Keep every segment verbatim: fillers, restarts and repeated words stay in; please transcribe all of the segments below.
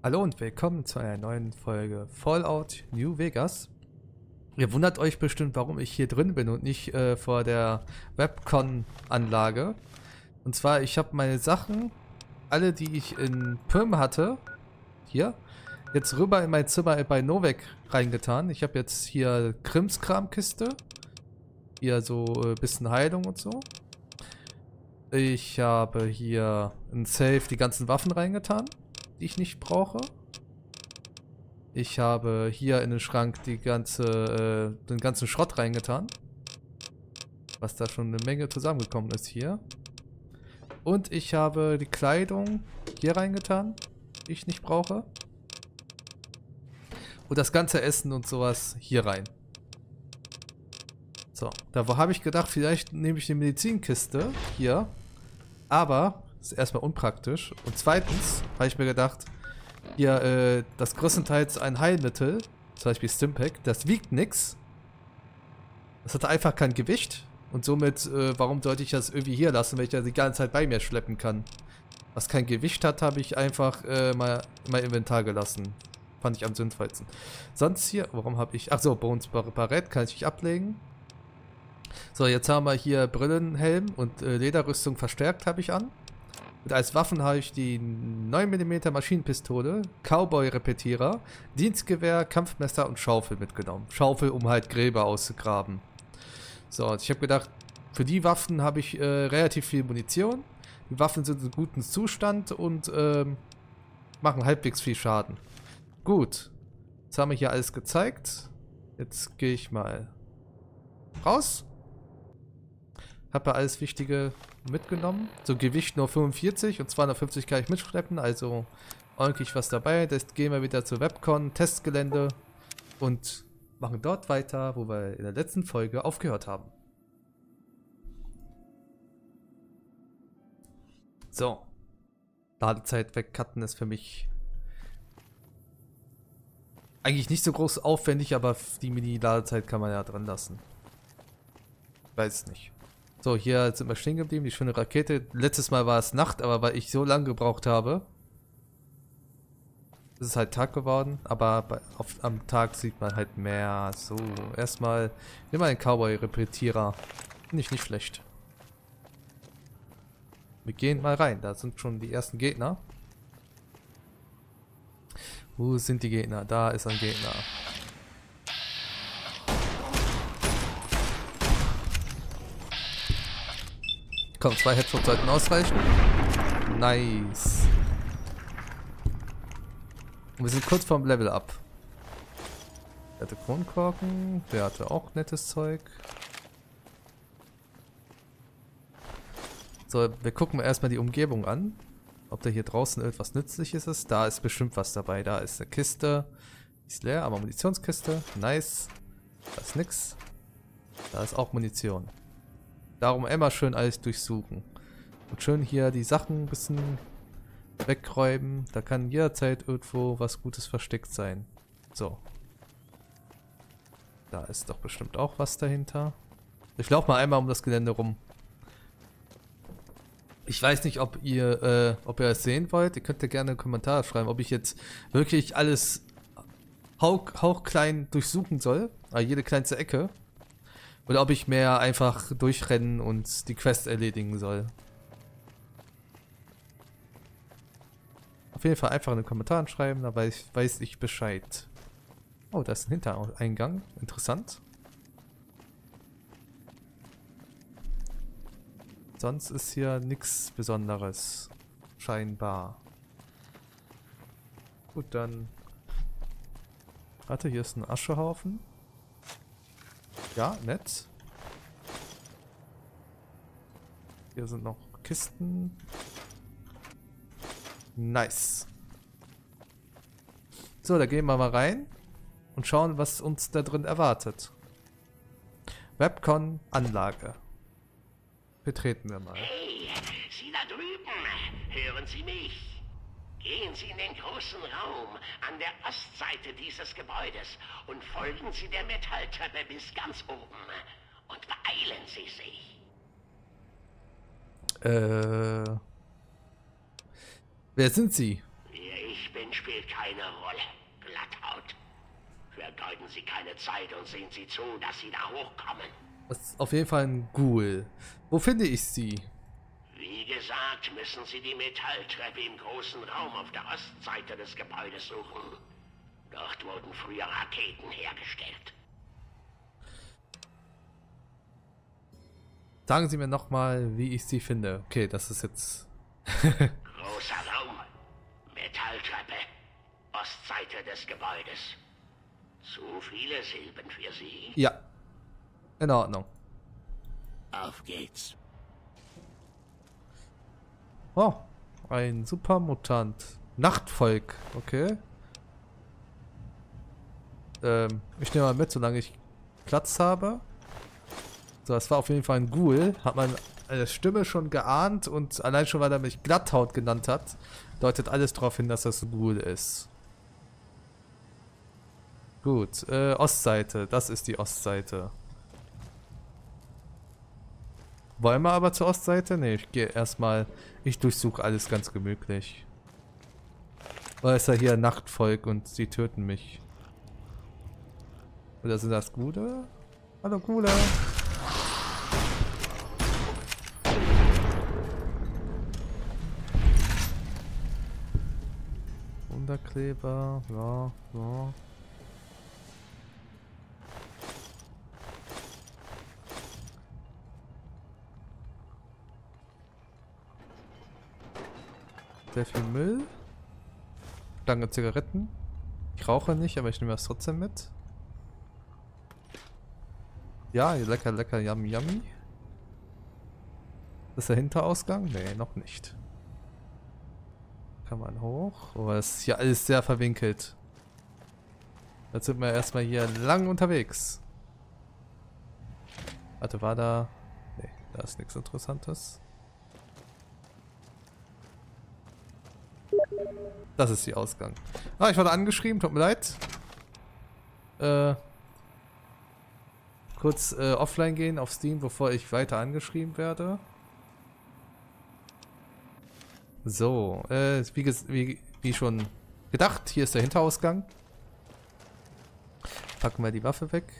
Hallo und willkommen zu einer neuen Folge Fallout New Vegas. Ihr wundert euch bestimmt, warum ich hier drin bin und nicht äh, vor der Webcon-Anlage. Und zwar, ich habe meine Sachen, alle die ich in Pirm hatte, hier, jetzt rüber in mein Zimmer bei Novek reingetan. Ich habe jetzt hier Krimskram-Kiste, hier so ein äh, bisschen Heilung und so. Ich habe hier in Safe die ganzen Waffen reingetan, die ich nicht brauche. Ich habe hier in den Schrank die ganze, äh, den ganzen Schrott reingetan. Was da schon eine Menge zusammengekommen ist hier. Und ich habe die Kleidung hier reingetan, die ich nicht brauche. Und das ganze Essen und sowas hier rein. So, da habe ich gedacht, vielleicht nehme ich die Medizinkiste hier. Aber das ist erstmal unpraktisch. Und zweitens habe ich mir gedacht, hier, äh, das größtenteils ein Heilmittel, zum Beispiel Stimpack, das wiegt nix. Das hat einfach kein Gewicht. Und somit, äh, warum sollte ich das irgendwie hier lassen, wenn ich das die ganze Zeit bei mir schleppen kann? Was kein Gewicht hat, habe ich einfach äh, mal in mein Inventar gelassen. Fand ich am sinnvollsten. Sonst hier, warum habe ich, ach so, Bones Barett kann ich nicht ablegen. So, jetzt haben wir hier Brillenhelm und äh, Lederrüstung verstärkt habe ich an. Und als Waffen habe ich die neun Millimeter Maschinenpistole, Cowboy-Repetierer, Dienstgewehr, Kampfmesser und Schaufel mitgenommen. Schaufel, um halt Gräber auszugraben. So, und ich habe gedacht, für die Waffen habe ich äh, relativ viel Munition. Die Waffen sind in gutem Zustand und ähm, machen halbwegs viel Schaden. Gut, jetzt haben wir hier alles gezeigt. Jetzt gehe ich mal raus. Habe ja alles Wichtige mitgenommen. So Gewicht nur fünfundvierzig und zweihundertfünfzig kann ich mitschleppen, also ordentlich was dabei. Jetzt gehen wir wieder zur Webcon, Testgelände und machen dort weiter, wo wir in der letzten Folge aufgehört haben. So. Ladezeit wegcutten ist für mich eigentlich nicht so groß aufwendig, aber die Mini-Ladezeit kann man ja dran lassen. Weiß nicht. So, hier sind wir stehen geblieben, die schöne Rakete. Letztes Mal war es Nacht, aber weil ich so lange gebraucht habe, ist es halt Tag geworden. Aber bei, auf, am Tag sieht man halt mehr. So, erstmal nimm mal einen Cowboy-Repetierer. Finde ich nicht schlecht. Wir gehen mal rein, da sind schon die ersten Gegner. Wo sind die Gegner? Da ist ein Gegner. Komm, zwei Headshots sollten ausreichen. Nice. Und wir sind kurz vorm Level Up. Der hatte Kronkorken. Der hatte auch nettes Zeug. So, wir gucken erstmal die Umgebung an. Ob da hier draußen irgendwas Nützliches ist. Da ist bestimmt was dabei. Da ist eine Kiste. Die ist leer, aber Munitionskiste. Nice. Da ist nix. Da ist auch Munition. Darum immer schön alles durchsuchen. Und schön hier die Sachen ein bisschen wegräumen. Da kann jederzeit irgendwo was Gutes versteckt sein. So. Da ist doch bestimmt auch was dahinter. Ich laufe mal einmal um das Gelände rum. Ich weiß nicht, ob ihr, äh, ob ihr es sehen wollt. Ihr könnt ja gerne einen Kommentar schreiben, ob ich jetzt wirklich alles hauch, hauchklein durchsuchen soll. Also jede kleinste Ecke. Oder ob ich mehr einfach durchrennen und die Quest erledigen soll. Auf jeden Fall einfach in den Kommentaren schreiben, da weiß, weiß ich Bescheid. Oh, da ist ein Hintereingang. Interessant. Sonst ist hier nichts Besonderes. Scheinbar. Gut, dann... Warte, hier ist ein Aschehaufen. Ja, nett. Hier sind noch Kisten. Nice. So, da gehen wir mal rein und schauen, was uns da drin erwartet. Webcon-Anlage. Betreten wir mal. Hey, Sie da drüben, hören Sie mich? Gehen Sie in den großen Raum an der Ostseite dieses Gebäudes und folgen Sie der Metalltreppe bis ganz oben. Und beeilen Sie sich. Äh... Wer sind Sie? Ich ich bin, spielt keine Rolle. Glatthaut. Vergeuden Sie keine Zeit und sehen Sie zu, dass Sie da hochkommen. Das ist auf jeden Fall ein Ghoul. Wo finde ich sie? Wie gesagt, müssen Sie die Metalltreppe im großen Raum auf der Ostseite des Gebäudes suchen. Dort wurden früher Raketen hergestellt. Sagen Sie mir nochmal, wie ich sie finde. Okay, das ist jetzt... Großer Raum. Metalltreppe. Ostseite des Gebäudes. Zu viele Silben für Sie? Ja. In Ordnung. Auf geht's. Oh, ein Supermutant. Nachtvolk, okay. Ähm, ich nehme mal mit, solange ich Platz habe. So, das war auf jeden Fall ein Ghoul. Hat man eine Stimme schon geahnt und allein schon, weil er mich Glatthaut genannt hat, deutet alles darauf hin, dass das ein Ghoul ist. Gut, äh, Ostseite. Das ist die Ostseite. Wollen wir aber zur Ostseite? Ne, ich gehe erstmal... Ich durchsuche alles ganz gemütlich. Weil es ja hier Nachtvolk und sie töten mich. Oder sind das Gute? Hallo Gute. Unterkleber, ja, ja. Sehr viel Müll. Lange Zigaretten. Ich rauche nicht, aber ich nehme das trotzdem mit. Ja, lecker, lecker, yummy, yummy. Das ist der Hinterausgang? Nee, noch nicht. Kann man hoch. Oh, das ist hier alles sehr verwinkelt. Jetzt sind wir erstmal hier lang unterwegs. Warte, war da... Nee, da ist nichts Interessantes. Das ist die Ausgang. Ah, ich wurde angeschrieben, tut mir leid. Äh, kurz äh, offline gehen auf Steam, bevor ich weiter angeschrieben werde. So, äh, wie, wie, wie schon gedacht, hier ist der Hinterausgang. Packen wir die Waffe weg.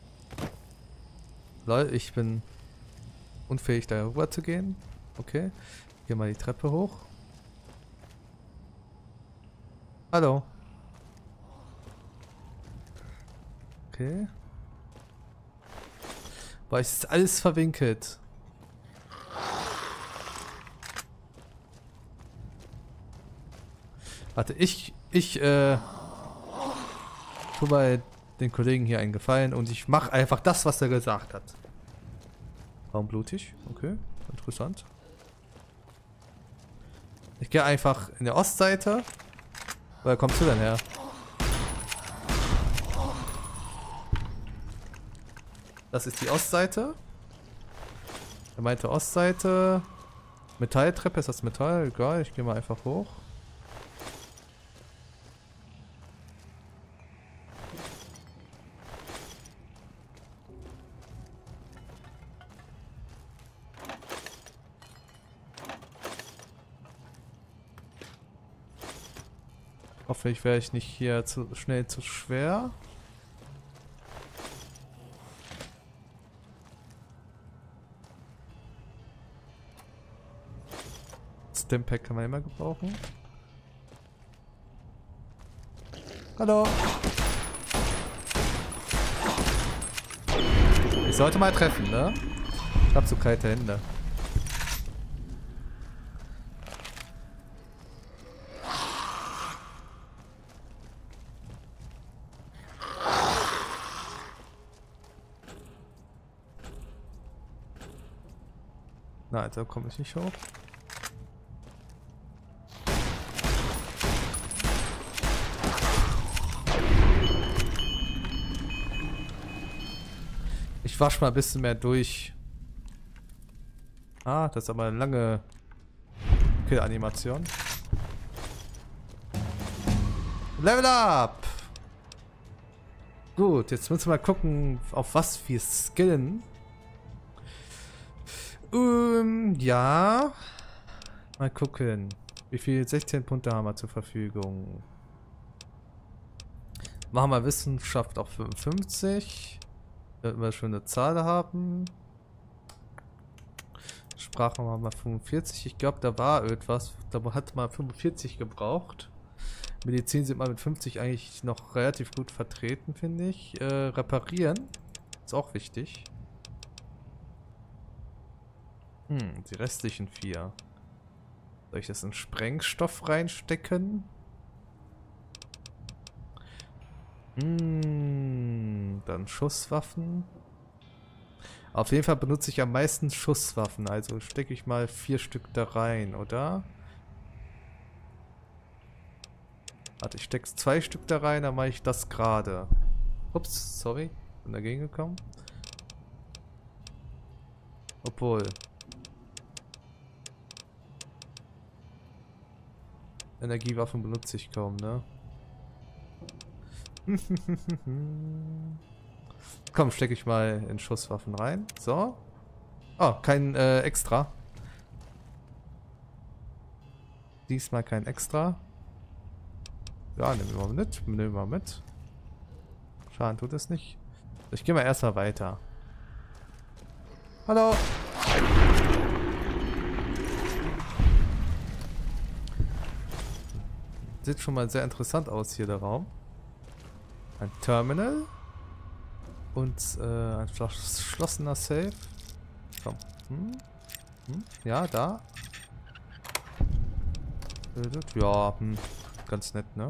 Lol, ich bin unfähig, da rüber zu gehen. Okay, hier mal die Treppe hoch. Hallo. Okay. Boah, es ist alles verwinkelt. Warte, ich, ich, äh, tu mal den Kollegen hier einen Gefallen und ich mache einfach das, was er gesagt hat. Warum blutig? Okay, interessant. Ich gehe einfach in der Ostseite. Woher kommst du denn her? Das ist die Ostseite. Er meinte Ostseite. Metalltreppe, ist das Metall? Egal, ich gehe mal einfach hoch. Hoffentlich wäre ich nicht hier zu schnell zu schwer. Stimpack kann man immer gebrauchen. Hallo. Ich sollte mal treffen, ne? Ich hab so kalte Hände. Na, also komme ich nicht hoch. Ich wasche mal ein bisschen mehr durch. Ah, das ist aber eine lange Kill-Animation. Level up! Gut, jetzt müssen wir mal gucken, auf was wir skillen. Ähm, ja. Mal gucken. Wie viel? sechzehn Punkte haben wir zur Verfügung. Machen wir Wissenschaft auf fünfundfünfzig. Wenn wir schon eine Zahl haben. Sprache haben wir fünfundvierzig. Ich glaube, da war etwas. Da hat man fünfundvierzig gebraucht. Medizin sind wir mit fünfzig eigentlich noch relativ gut vertreten, finde ich. Äh, reparieren ist auch wichtig. Hm, die restlichen vier. Soll ich das in Sprengstoff reinstecken? Hm, dann Schusswaffen. Auf jeden Fall benutze ich am meisten Schusswaffen, also stecke ich mal vier Stück da rein, oder? Warte, ich stecke zwei Stück da rein, dann mache ich das gerade. Ups, sorry, bin dagegen gekommen. Obwohl. Energiewaffen benutze ich kaum, ne? Komm, stecke ich mal in Schusswaffen rein. So. Oh, kein äh, Extra. Diesmal kein Extra. Ja, nehmen wir mal mit. Nehmen wir mal mit. Schaden tut es nicht. Ich gehe mal erstmal weiter. Hallo. Sieht schon mal sehr interessant aus hier, der Raum. Ein Terminal. Und äh, ein verschlossener Safe. Komm. Hm? Hm? Ja, da. Ja, hm. Ganz nett, ne?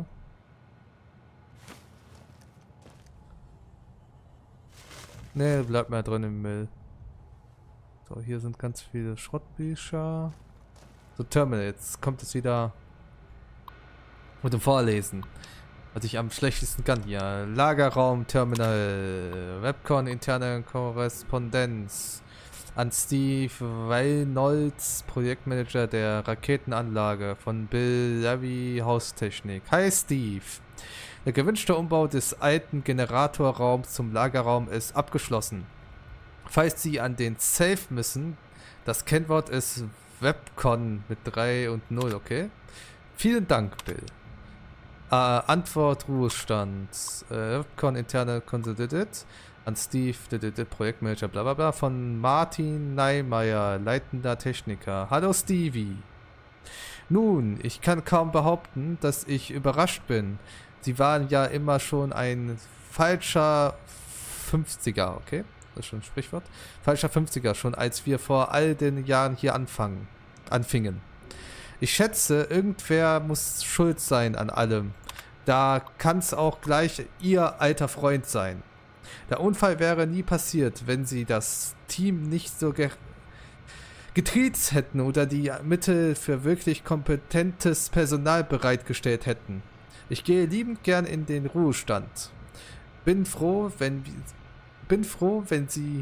Ne, bleibt mal drin im Müll. So, hier sind ganz viele Schrottbücher. So, Terminal, jetzt kommt es wieder mit dem Vorlesen. Was ich am schlechtesten kann hier. Lagerraum, Terminal, Webcon, interne Korrespondenz. An Steve Weilnolz, Projektmanager der Raketenanlage von Bill Levy Haustechnik. Hi Steve. Der gewünschte Umbau des alten Generatorraums zum Lagerraum ist abgeschlossen. Falls Sie an den Safe müssen, das Kennwort ist Webcon mit drei und null, okay? Vielen Dank, Bill. Äh, Antwort Ruhestand. Äh, Webcon interne Consolidated. An Steve, Projektmanager, bla bla bla, von Martin Neimeyer, leitender Techniker. Hallo Stevie. Nun, ich kann kaum behaupten, dass ich überrascht bin. Sie waren ja immer schon ein falscher fünfziger, okay? Das ist schon ein Sprichwort. Falscher fünfziger, schon als wir vor all den Jahren hier anfangen, anfingen. Ich schätze, irgendwer muss schuld sein an allem. Da kann es auch gleich Ihr alter Freund sein. Der Unfall wäre nie passiert, wenn sie das Team nicht so ge getriezt hätten oder die Mittel für wirklich kompetentes Personal bereitgestellt hätten. Ich gehe liebend gern in den Ruhestand. Bin froh, wenn bin froh, wenn sie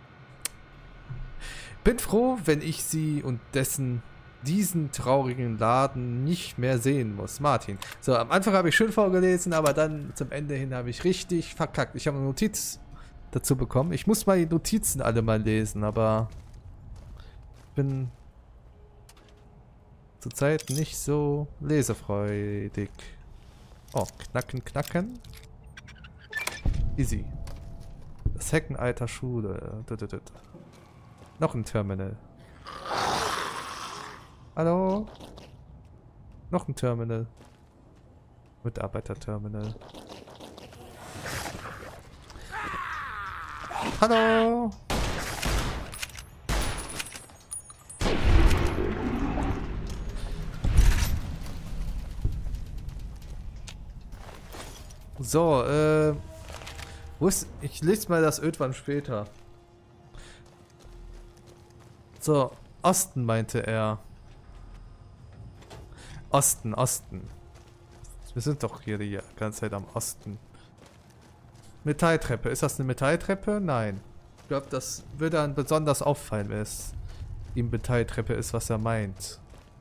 bin froh, wenn ich sie und dessen diesen traurigen Laden nicht mehr sehen muss. Martin. So, am Anfang habe ich schön vorgelesen, aber dann zum Ende hin habe ich richtig verkackt. Ich habe eine Notiz dazu bekommen. Ich muss mal die Notizen alle mal lesen, aber bin zurzeit nicht so lesefreudig. Oh, knacken, knacken. Easy. Das Heckenalter Schule. Noch ein Terminal. Hallo? Noch ein Terminal. Mitarbeiter-Terminal. Hallo? So, äh... Wo ist... Ich lese mal das irgendwann später. So, Osten meinte er. Osten, Osten. Wir sind doch hier die ganze Zeit am Osten. Metalltreppe. Ist das eine Metalltreppe? Nein. Ich glaube, das würde dann besonders auffallen, wenn es die Metalltreppe ist, was er meint.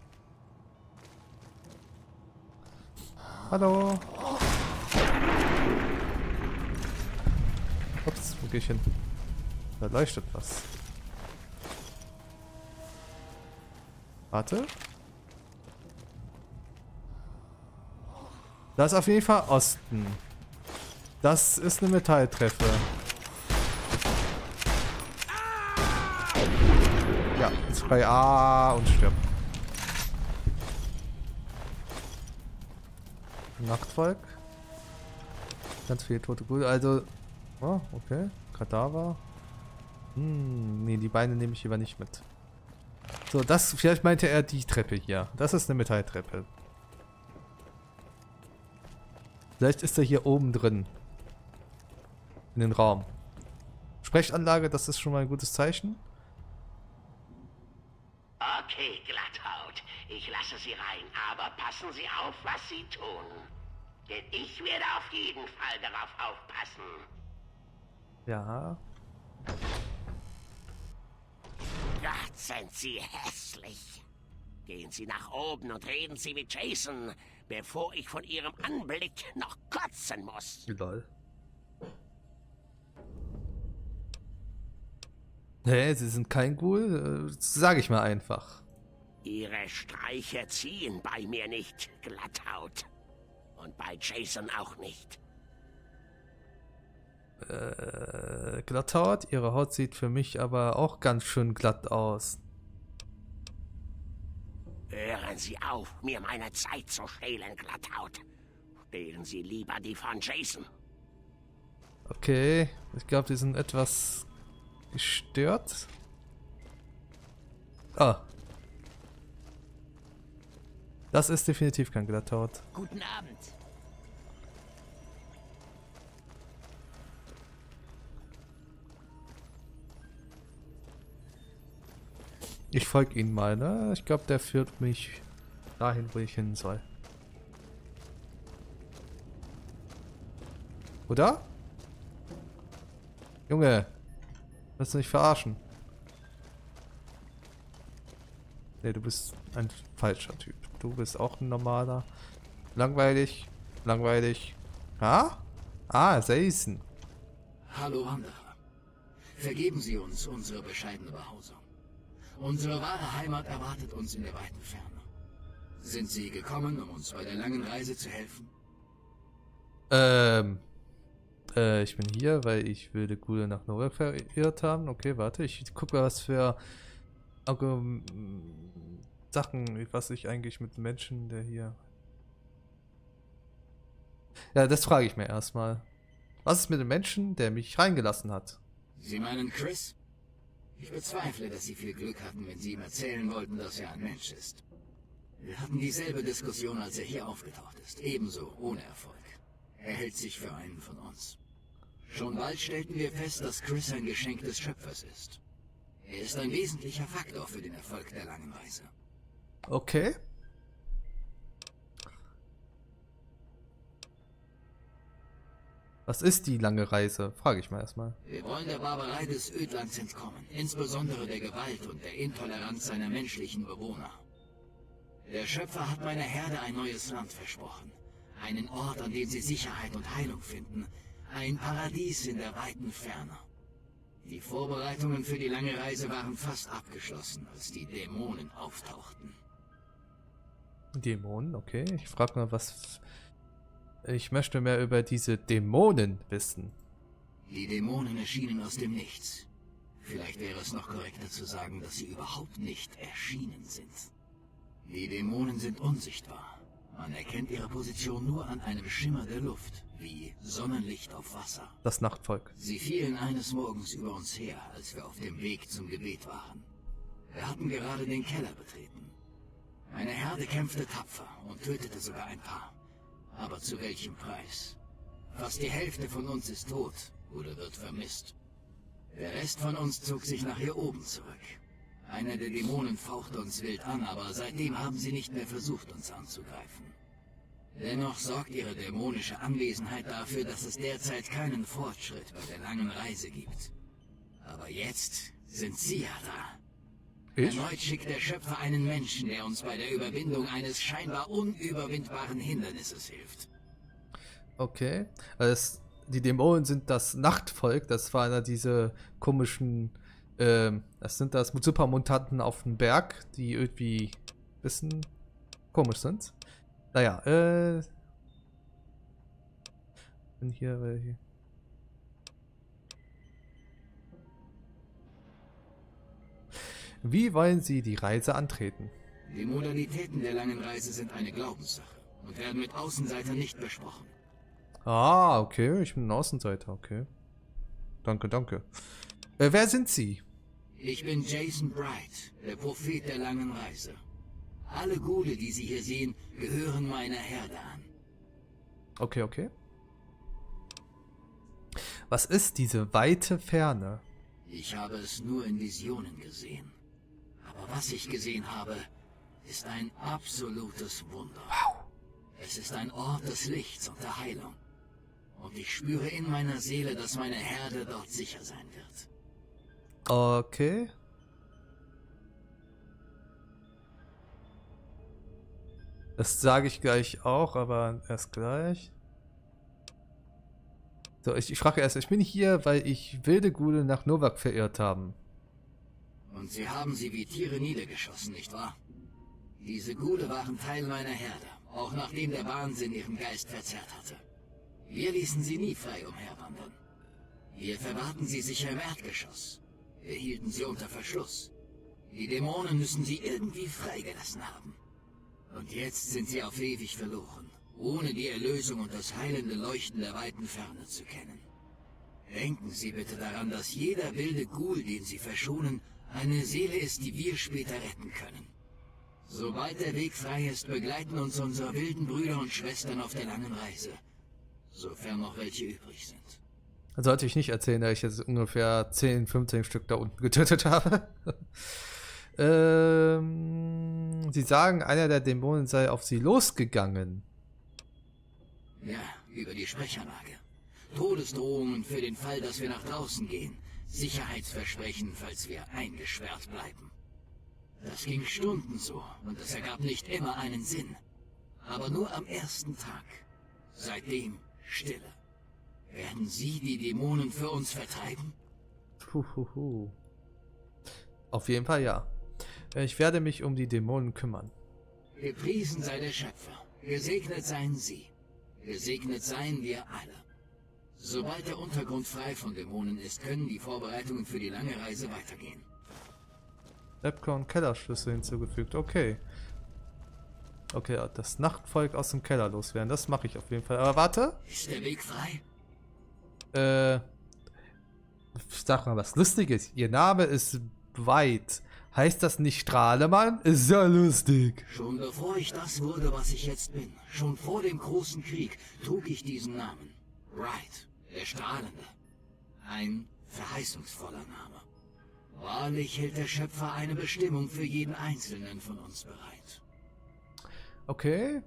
Hallo. Ups, wo gehe ich hin? Da leuchtet was. Das ist auf jeden Fall Osten. Das ist eine Metalltreffe. Ja, jetzt bei A und stirbt. Nachtvolk. Ganz viele tote Gute. Also. Oh, okay. Kadaver. Hm, nee, die Beine nehme ich lieber nicht mit. So, das. Vielleicht meinte er die Treppe hier. Das ist eine Metalltreppe. Vielleicht ist er hier oben drin. In den Raum. Sprechanlage, das ist schon mal ein gutes Zeichen. Okay, Glatthaut. Ich lasse Sie rein, aber passen Sie auf, was Sie tun. Denn ich werde auf jeden Fall darauf aufpassen. Ja. Gott, sind Sie hässlich. Gehen Sie nach oben und reden Sie mit Jason, bevor ich von Ihrem Anblick noch kotzen muss. Lol. Nee, Sie sind kein Ghoul, äh, sag ich mal einfach. Ihre Streiche ziehen bei mir nicht, Glatthaut. Und bei Jason auch nicht. Äh, Glatthaut? Ihre Haut sieht für mich aber auch ganz schön glatt aus. Hören Sie auf, mir meine Zeit zu stehlen, Glatthaut. Stehlen Sie lieber die von Jason. Okay, ich glaube, die sind etwas gestört. Ah. Das ist definitiv kein Glatthaut. Guten Abend. Ich folge ihnen mal, ne? Ich glaube, der führt mich dahin, wo ich hin soll. Oder? Junge, willst du nicht verarschen? Ne, du bist ein falscher Typ. Du bist auch ein normaler. Langweilig, langweilig. Ah? Ah, Jason. Hallo Wanderer. Vergeben Sie uns unsere bescheidene Behausung. Unsere wahre Heimat erwartet uns in der weiten Ferne. Sind Sie gekommen, um uns bei der langen Reise zu helfen? Ähm. Äh, ich bin hier, weil ich wilde Gule nach Nora verirrt haben. Okay, warte, ich gucke, was für Argu Sachen, was ich eigentlich mit Menschen, der hier... Ja, das frage ich mir erstmal. Was ist mit dem Menschen, der mich reingelassen hat? Sie meinen Chris? Ich bezweifle, dass Sie viel Glück hatten, wenn Sie ihm erzählen wollten, dass er ein Mensch ist. Wir hatten dieselbe Diskussion, als er hier aufgetaucht ist. Ebenso ohne Erfolg. Er hält sich für einen von uns. Schon bald stellten wir fest, dass Chris ein Geschenk des Schöpfers ist. Er ist ein wesentlicher Faktor für den Erfolg der langen Reise. Okay. Was ist die lange Reise? Frage ich mal erstmal. Wir wollen der Barbarei des Ödlands entkommen, insbesondere der Gewalt und der Intoleranz seiner menschlichen Bewohner. Der Schöpfer hat meiner Herde ein neues Land versprochen. Einen Ort, an dem sie Sicherheit und Heilung finden. Ein Paradies in der weiten Ferne. Die Vorbereitungen für die lange Reise waren fast abgeschlossen, als die Dämonen auftauchten. Dämonen, okay. Ich frage mal, was... Ich möchte mehr über diese Dämonen wissen. Die Dämonen erschienen aus dem Nichts. Vielleicht wäre es noch korrekter zu sagen, dass sie überhaupt nicht erschienen sind. Die Dämonen sind unsichtbar. Man erkennt ihre Position nur an einem Schimmer der Luft, wie Sonnenlicht auf Wasser. Das Nachtvolk. Sie fielen eines Morgens über uns her, als wir auf dem Weg zum Gebet waren. Wir hatten gerade den Keller betreten. Eine Herde kämpfte tapfer und tötete sogar ein paar. Aber zu welchem Preis? Fast die Hälfte von uns ist tot oder wird vermisst. Der Rest von uns zog sich nach hier oben zurück. Einer der Dämonen fauchte uns wild an, aber seitdem haben sie nicht mehr versucht, uns anzugreifen. Dennoch sorgt ihre dämonische Anwesenheit dafür, dass es derzeit keinen Fortschritt bei der langen Reise gibt. Aber jetzt sind sie ja da. Ich? Erneut schickt der Schöpfer einen Menschen, der uns bei der Überwindung eines scheinbar unüberwindbaren Hindernisses hilft. Okay. Also es, die Dämonen sind das Nachtvolk. Das war einer dieser komischen... Ähm, das sind das Supermutanten auf dem Berg, die irgendwie ein bisschen komisch sind. Naja, äh... Bin hier welche. Wie wollen Sie die Reise antreten? Die Modalitäten der langen Reise sind eine Glaubenssache und werden mit Außenseitern nicht besprochen. Ah, okay, ich bin ein Außenseiter, okay. Danke, danke. Äh, wer sind Sie? Ich bin Jason Bright, der Prophet der langen Reise. Alle Ghule, die Sie hier sehen, gehören meiner Herde an. Okay, okay. Was ist diese weite Ferne? Ich habe es nur in Visionen gesehen. Aber was ich gesehen habe, ist ein absolutes Wunder. Wow. Es ist ein Ort des Lichts und der Heilung. Und ich spüre in meiner Seele, dass meine Herde dort sicher sein wird. Okay. Das sage ich gleich auch, aber erst gleich. So, ich, ich frage erst, ich bin hier, weil ich wilde Ghule nach Novak verirrt haben. Und sie haben sie wie Tiere niedergeschossen, nicht wahr? Diese Ghule waren Teil meiner Herde, auch nachdem der Wahnsinn ihren Geist verzerrt hatte. Wir ließen sie nie frei umherwandern. Wir verwahrten sie sicher im Erdgeschoss. Wir hielten sie unter Verschluss. Die Dämonen müssen sie irgendwie freigelassen haben. Und jetzt sind sie auf ewig verloren, ohne die Erlösung und das heilende Leuchten der weiten Ferne zu kennen. Denken Sie bitte daran, dass jeder wilde Ghoul, den Sie verschonen, eine Seele ist, die wir später retten können. Sobald der Weg frei ist, begleiten uns unsere wilden Brüder und Schwestern auf der langen Reise. Sofern noch welche übrig sind. Sollte ich nicht erzählen, da ich jetzt ungefähr zehn, fünfzehn Stück da unten getötet habe. ähm, Sie sagen, einer der Dämonen sei auf sie losgegangen. Ja, über die Sprechanlage. Todesdrohungen für den Fall, dass wir nach draußen gehen. Sicherheitsversprechen, falls wir eingesperrt bleiben. Das ging Stunden so und es ergab nicht immer einen Sinn. Aber nur am ersten Tag. Seitdem Stille. Werden Sie die Dämonen für uns vertreiben? Puhuhu. Auf jeden Fall ja. Ich werde mich um die Dämonen kümmern. Gepriesen sei der Schöpfer. Gesegnet seien Sie. Gesegnet seien wir alle. Sobald der Untergrund frei von Dämonen ist, können die Vorbereitungen für die lange Reise weitergehen. Lepcon Kellerschlüssel hinzugefügt. Okay. Okay, das Nachtvolk aus dem Keller loswerden. Das mache ich auf jeden Fall. Aber warte. Ist der Weg frei? Äh. Sag mal was Lustiges. Ihr Name ist White. Heißt das nicht Strahlemann? Ist ja lustig. Schon bevor ich das wurde, was ich jetzt bin, schon vor dem großen Krieg, trug ich diesen Namen. Bright, der Strahlende. Ein verheißungsvoller Name. Wahrlich hält der Schöpfer eine Bestimmung für jeden Einzelnen von uns bereit. Okay.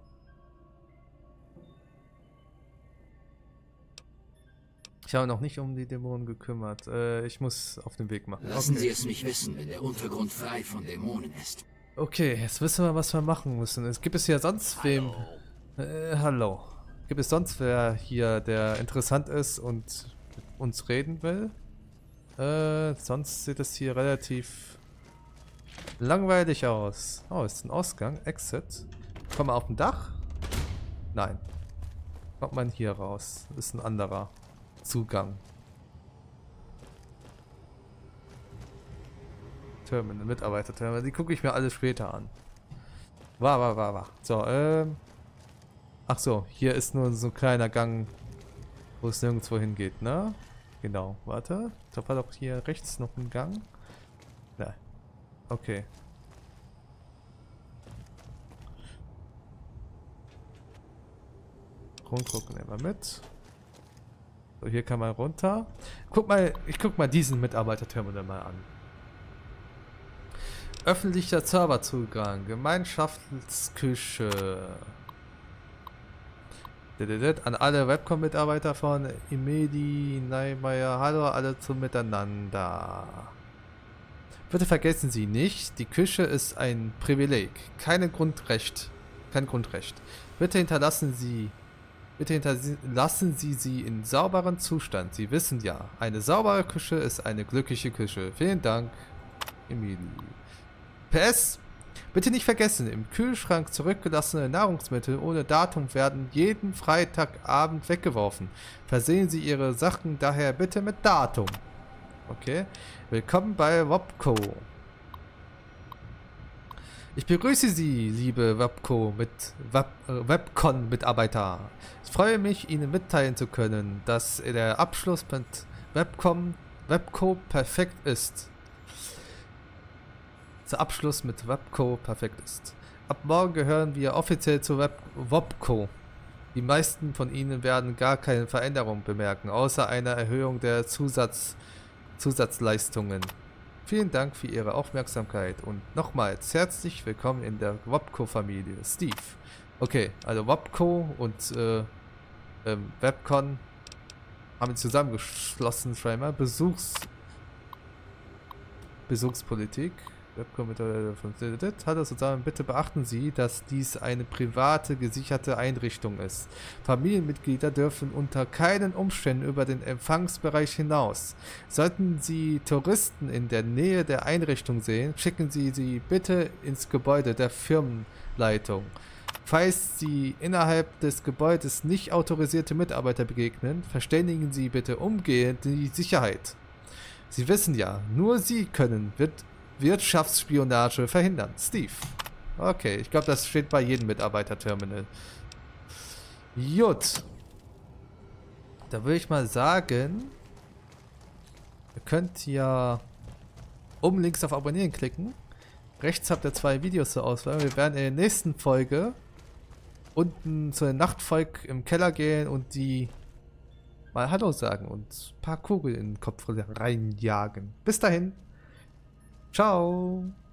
Ich habe noch nicht um die Dämonen gekümmert. Äh, ich muss auf den Weg machen. Lassen okay. Sie es mich wissen, wenn der Untergrund frei von Dämonen ist. Okay, jetzt wissen wir, was wir machen müssen. Es gibt es ja sonst wem... Äh, hallo. Gibt es sonst wer hier, der interessant ist und mit uns reden will? Äh, sonst sieht es hier relativ langweilig aus. Oh, ist ein Ausgang. Exit. Kommt man auf dem Dach? Nein. Kommt man hier raus. Ist ein anderer Zugang. Terminal, Mitarbeiter-Terminal. Die gucke ich mir alle später an. War, war, war, war. So, ähm. Ach so, hier ist nur so ein kleiner Gang, wo es nirgendwo hingeht, ne? Genau, warte. Da war doch hier rechts noch ein Gang. Nein. Okay. Rumgucken immer mit. So, hier kann man runter. Guck mal, ich guck mal diesen Mitarbeiter-Terminal mal an. Öffentlicher Serverzugang, Gemeinschaftsküche. An alle Webcom-Mitarbeiter von Imedi, Neimeyer, hallo alle zum Miteinander. Bitte vergessen Sie nicht, die Küche ist ein Privileg, keine Grundrecht, kein Grundrecht. Bitte hinterlassen Sie, bitte hinterlassen Sie sie in sauberem Zustand. Sie wissen ja, eine saubere Küche ist eine glückliche Küche. Vielen Dank, Emily. P S, Bitte nicht vergessen, im Kühlschrank zurückgelassene Nahrungsmittel ohne Datum werden jeden Freitagabend weggeworfen. Versehen Sie Ihre Sachen daher bitte mit Datum. Okay. Willkommen bei Wapco. Ich begrüße Sie, liebe Wapco mit Web, äh, Webcon-Mitarbeiter. Ich freue mich, Ihnen mitteilen zu können, dass der Abschluss mit Webcom, Webco perfekt ist. Der Abschluss mit Webco perfekt ist. Ab morgen gehören wir offiziell zu Web Wapco. Die meisten von Ihnen werden gar keine Veränderung bemerken, außer einer Erhöhung der Zusatz, Zusatzleistungen. Vielen Dank für Ihre Aufmerksamkeit und nochmals herzlich willkommen in der Wapco-Familie. Steve. Okay, also Wapco und äh, ähm, Webcon haben zusammengeschlossen, scheinbar. Besuchs... Besuchspolitik. Hallo zusammen, bitte beachten Sie, dass dies eine private, gesicherte Einrichtung ist. Familienmitglieder dürfen unter keinen Umständen über den Empfangsbereich hinaus. Sollten Sie Touristen in der Nähe der Einrichtung sehen, schicken Sie sie bitte ins Gebäude der Firmenleitung. Falls Sie innerhalb des Gebäudes nicht autorisierte Mitarbeiter begegnen, verständigen Sie bitte umgehend die Sicherheit. Sie wissen ja, nur Sie können wird Wirtschaftsspionage verhindern. Steve. Okay, ich glaube, das steht bei jedem Mitarbeiter-Terminal. Gut. Da würde ich mal sagen, ihr könnt ja oben links auf Abonnieren klicken. Rechts habt ihr zwei Videos zur Auswahl. Wir werden in der nächsten Folge unten zu den Nachtvolk im Keller gehen und die mal Hallo sagen und ein paar Kugeln in den Kopf reinjagen. Bis dahin. Ciao.